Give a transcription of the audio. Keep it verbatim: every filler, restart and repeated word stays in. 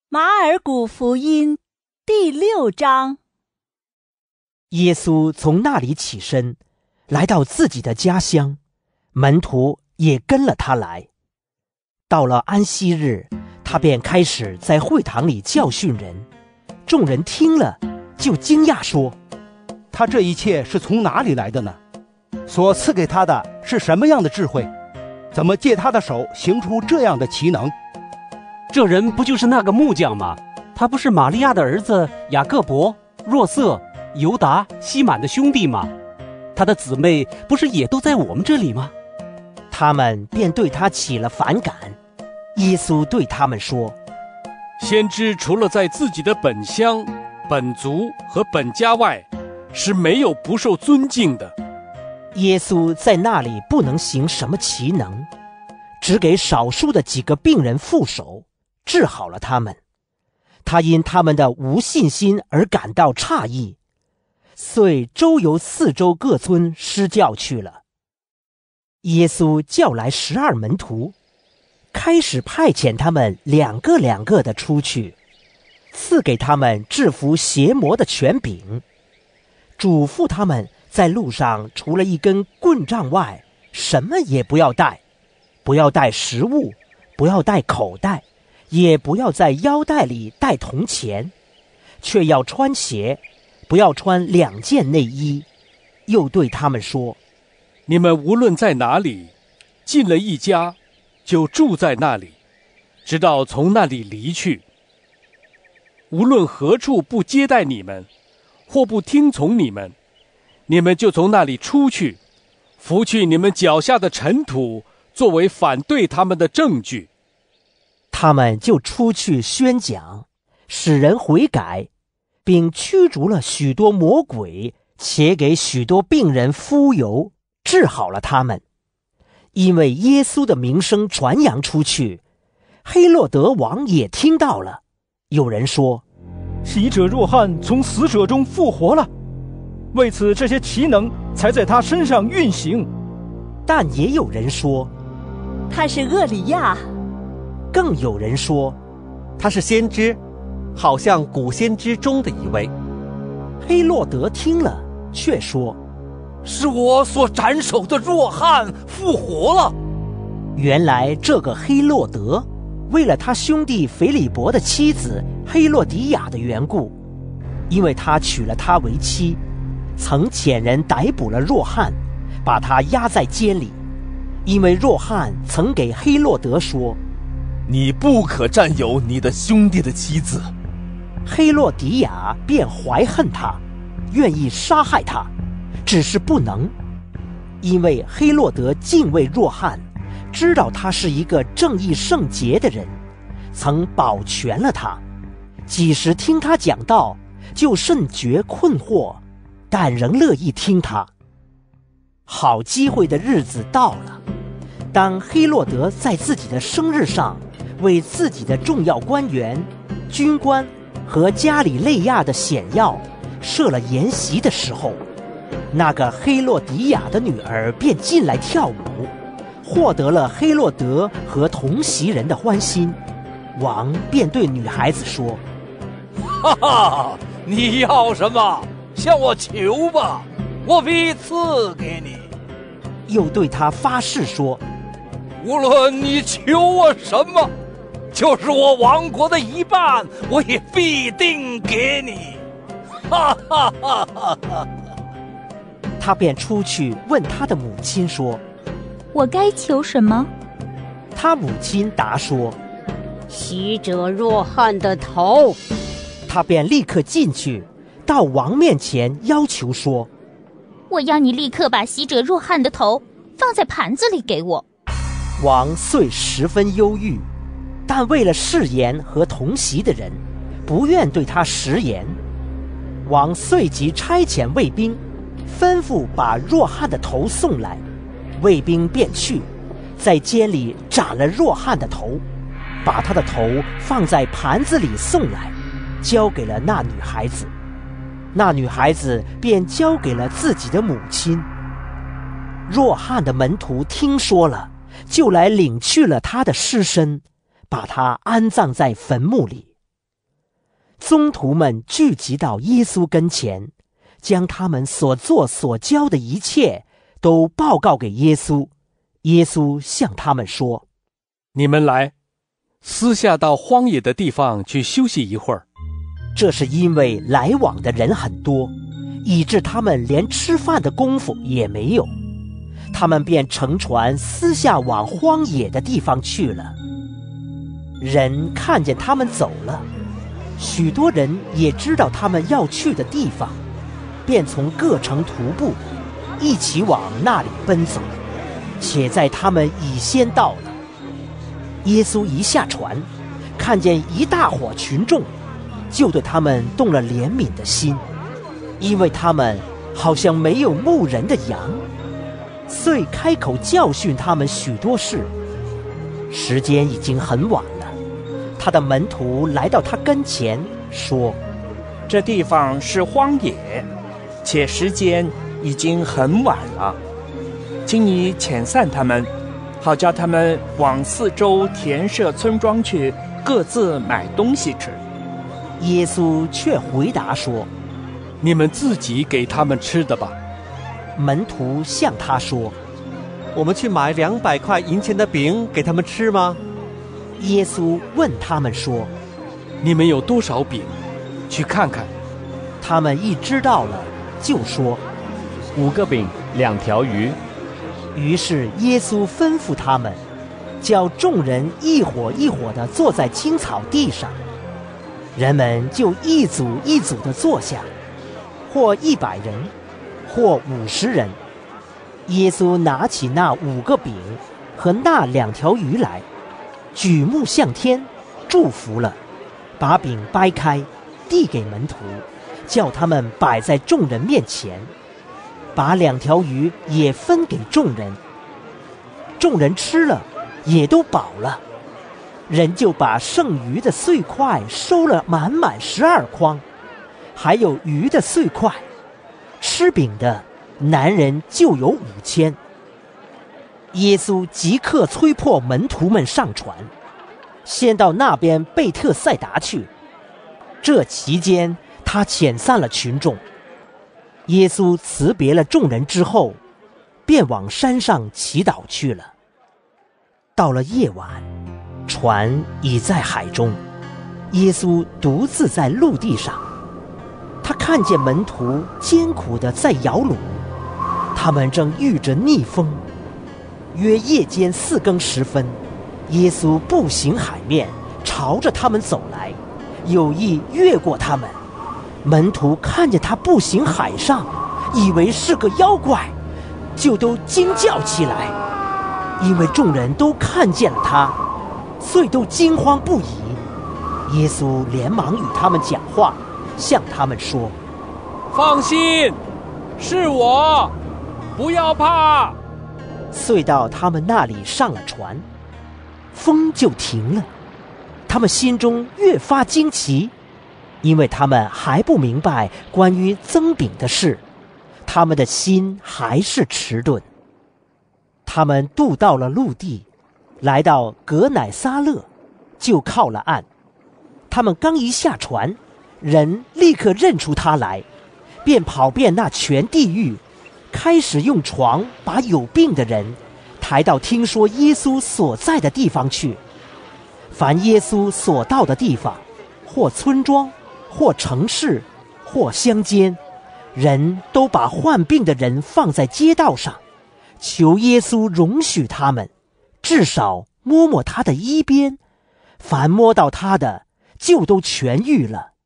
马尔谷福音第六章。 耶稣从那里起身，来到自己的家乡，门徒也跟了他来。到了安息日，他便开始在会堂里教训人。众人听了，就惊讶说： 他这一切是从哪里来的呢？所赐给他的是什么样的智慧？怎么借他的手行出这样的奇能？ 这人不就是那个木匠吗？他不是玛利亚的儿子雅各伯、若瑟、犹达、西满的兄弟吗？他的姊妹不是也都在我们这里吗？ 他们便对他起了反感。耶稣对他们说： 先知除了在自己的本乡、本族和本家外，是没有不受尊敬的。 耶稣在那里不能行什么奇能，只给少数的几个病人覆手，治好了他们。他因他们的无信心而感到诧异，遂周游四周各村施教去了。耶稣叫来十二门徒，开始派遣他们两个两个的出去，赐给他们制服邪魔的权柄，嘱咐他们在路上除了一根棍杖外，什么也不要带，不要带食物，不要带口袋，也不要在腰带里带铜钱，却要穿鞋，不要穿两件内衣。又对他们说： 你们无论在哪里，进了一家，就住在那里，直到从那里离去。无论何处不接待你们，或不听从你们，你们就从那里出去，拂去你们脚下的尘土，作为反对他们的证据。 他们就出去宣讲，使人悔改，并驱逐了许多魔鬼，且给许多病人敷油，治好了他们。因为耶稣的名声传扬出去，黑落德王也听到了。有人说： 洗者若翰从死者中复活了，为此这些奇能才在他身上运行。 但也有人说： 他是厄里亚。 更有人说： 他是先知，好像古先知中的一位。 黑落德听了，却说： 是我所斩首的若翰复活了。 原来这个黑落德为了他兄弟腓利伯的妻子黑落迪亚的缘故，因为他娶了她为妻，曾遣人逮捕了若翰，把他押在监里。因为若翰曾给黑落德说： 你不可占有你的兄弟的妻子。 黑落迪亚便怀恨他，愿意杀害他，只是不能，因为黑落德敬畏若翰，知道他是一个正义圣洁的人，曾保全了他。几时听他讲道，就甚觉困惑，但仍乐意听他。好机会的日子到了，当黑落德在自己的生日上为自己的重要官员、军官和加里肋亚的显要设了筵席的时候，那个黑落迪亚的女儿便进来跳舞，获得了黑落德和同席人的欢心。王便对女孩子说： 哈哈，你要什么？向我求吧，我必赐给你。 又对她发誓说： 无论你求我什么，就是我王国的一半，我也必定给你。哈哈哈哈哈！ 他便出去问他的母亲说： 我该求什么？ 他母亲答说： 洗者若翰的头。 他便立刻进去，到王面前要求说： 我要你立刻把洗者若翰的头放在盘子里给我。 王遂十分忧郁，但为了誓言和同席的人，不愿对他食言。王遂即差遣卫兵，吩咐把若翰的头送来。卫兵便去，在监里斩了若翰的头，把他的头放在盘子里送来，交给了那女孩子。那女孩子便交给了自己的母亲。若翰的门徒听说了，就来领去了他的尸身，把他安葬在坟墓里。 宗徒们聚集到耶稣跟前，将他们所做所教的一切都报告给耶稣。耶稣向他们说： 你们来，私下到荒野的地方去休息一会儿。 这是因为来往的人很多，以致他们连吃饭的功夫也没有。他们便乘船私下往荒野的地方去了。人看见他们走了，许多人也知道他们要去的地方，便从各城徒步，一起往那里奔走。且在他们已先到了。耶稣一下船，看见一大伙群众，就对他们动了怜悯的心，因为他们好像没有牧人的羊，遂开口教训他们许多事。时间已经很晚了，他的门徒来到他跟前，说： 这地方是荒野，且时间已经很晚了，请你遣散他们，好叫他们往四周田舍村庄去，各自买东西吃。 耶稣却回答说： 你们自己给他们吃的吧。 门徒向他说： 我们去买两百块银钱的饼给他们吃吗？ 耶稣问他们说： 你们有多少饼？去看看。 他们一知道了，就说： 五个饼，两条鱼。 于是耶稣吩咐他们，叫众人一伙一伙地坐在青草地上。人们就一组一组地坐下，或一百人，或五十人。耶稣拿起那五个饼和那两条鱼来，举目向天，祝福了，把饼掰开，递给门徒，叫他们摆在众人面前，把两条鱼也分给众人。众人吃了，也都饱了。人就把剩余的碎块收了满满十二筐，还有鱼的碎块。吃饼的男人就有五千。耶稣即刻催迫门徒们上船，先到那边贝特赛达去。这期间，他遣散了群众。耶稣辞别了众人之后，便往山上祈祷去了。到了夜晚，船已在海中，耶稣独自在陆地上。他看见门徒艰苦地在摇橹，他们正遇着逆风。约夜间四更时分，耶稣步行海面，朝着他们走来，有意越过他们。门徒看见他步行海上，以为是个妖怪，就都惊叫起来，因为众人都看见了他，遂都惊慌不已。耶稣连忙与他们讲话，向他们说： 放心，是我，不要怕。 遂到他们那里上了船，风就停了。他们心中越发惊奇，因为他们还不明白关于增饼的事，他们的心还是迟钝。他们渡到了陆地，来到革乃撒勒，就靠了岸。他们刚一下船，人立刻认出他来，便跑遍那全地域，开始用床把有病的人抬到听说耶稣所在的地方去。凡耶稣所到的地方，或村庄，或城市，或乡间，人都把患病的人放在街道上，求耶稣容许他们，至少摸摸他的衣边，凡摸到他的，就都痊愈了。